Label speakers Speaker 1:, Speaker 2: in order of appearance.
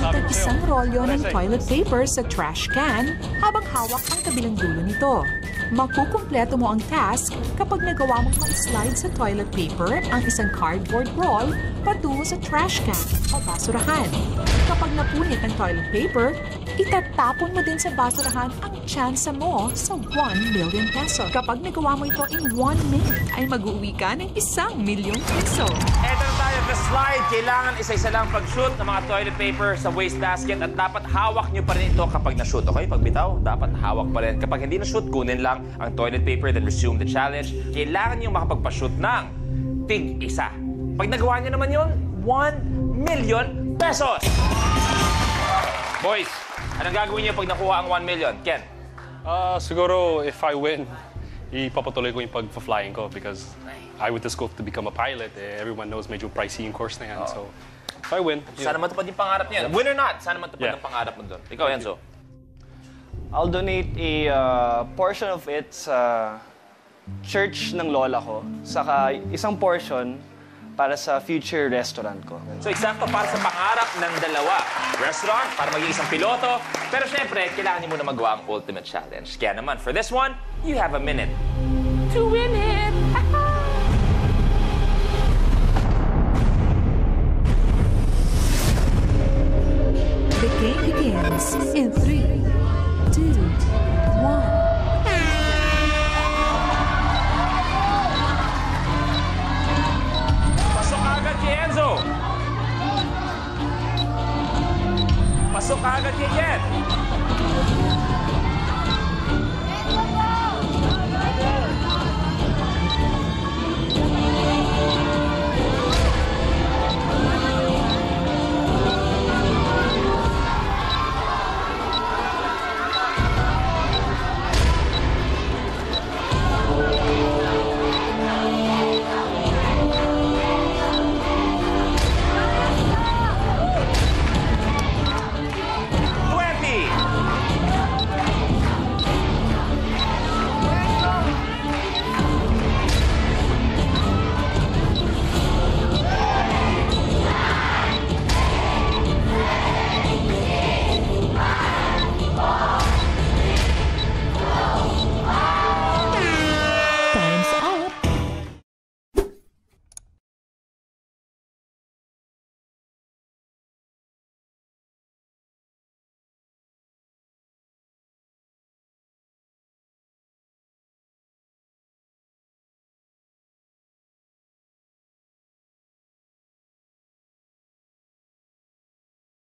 Speaker 1: Ilagay ang isang rolyo ng toilet paper sa trash can habang hawak ang kabilang dulo nito. Makukumpleto mo ang task kapag nagawa mong ma-slide sa toilet paper ang isang cardboard roll patungo sa trash can o basurahan. Kapag napunit ang toilet paper, itatapon mo din sa basurahan ang tsansa mo sa 1 million peso. Kapag nagawa mo ito in 1 minute, ay mag-uwi ka ng 1 milyong peso.
Speaker 2: Eto na tayo, the slide. Kailangan isa-isa lang pag-shoot ng mga toilet paper sa wastebasket at dapat hawak nyo pa rin ito kapag na-shoot. Okay? Pag bitaw, dapat hawak pa rin. Kapag hindi na-shoot, kunin lang ang toilet paper, then resume the challenge. Kailangan nyo makapagpa-shoot ng tig-isa. Pag nagawa nyo naman yun, 1 million pesos! Boys, anong gagawin niyo pag nakuha ang 1 million? Ken?
Speaker 3: Siguro, if I win, ipapatuloy ko yung pag-flying ko because I went to school to become a pilot. Everyone knows medyo pricey yung course na yan. So, if I win...
Speaker 2: Sana matupad yung pangarap niya. Win or not, sana matupad yung pangarap mo doon. Ikaw, Enzo?
Speaker 4: I'll donate a portion of it sa church ng lola ko. Saka isang portion para sa future restaurant ko.
Speaker 2: So, eksakto para sa pangarap ng dalawa. Restaurant, para maging isang piloto. Pero syempre, kailangan niyo muna magawa ang ultimate challenge. Kaya naman, for this one, you have a minute to win it!
Speaker 1: The game begins in 3, 2, 1.
Speaker 2: Pasok agad kay Enzo! Pasok agad kay Ken!